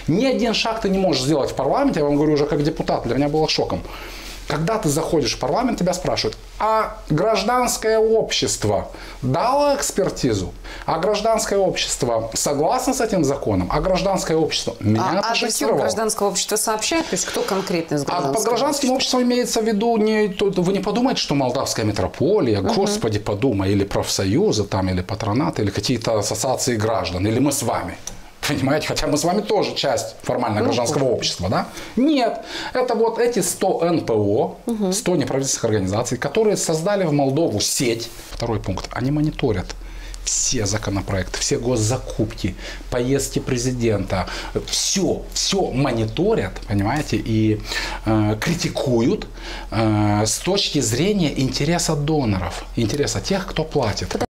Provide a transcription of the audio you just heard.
Ни один шаг ты не можешь сделать в парламенте, я вам говорю уже как депутат, для меня было шоком. Когда ты заходишь в парламент, тебя спрашивают, а гражданское общество дало экспертизу? А гражданское общество согласно с этим законом? А гражданское общество меня это шокировало. Гражданское общество сообщает? То есть кто конкретно из гражданского под гражданским обществом имеется в виду, вы не подумайте, что молдавская метрополия, господи, подумай, или профсоюзы, там, или патронаты, или какие-то ассоциации граждан, или мы с вами. Понимаете, хотя мы с вами тоже часть формально гражданского общества, да? Нет, это вот эти 100 НПО, 100 неправительственных организаций, которые создали в Молдову сеть. Второй пункт, они мониторят все законопроекты, все госзакупки, поездки президента, все мониторят, понимаете, и критикуют с точки зрения интереса доноров, интереса тех, кто платит.